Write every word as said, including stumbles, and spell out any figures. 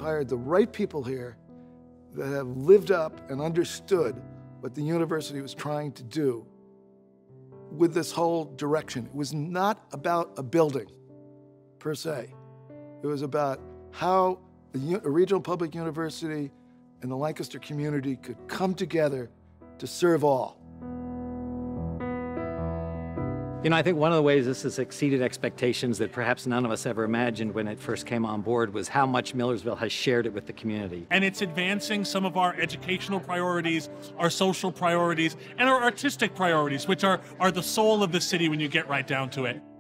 hired the right people here that have lived up and understood what the university was trying to do with this whole direction. It was not about a building, per se. It was about how a, a regional public university and the Lancaster community could come together to serve all. You know, I think one of the ways this has exceeded expectations that perhaps none of us ever imagined when it first came on board was how much Millersville has shared it with the community. And it's advancing some of our educational priorities, our social priorities, and our artistic priorities, which are, are the soul of the city when you get right down to it.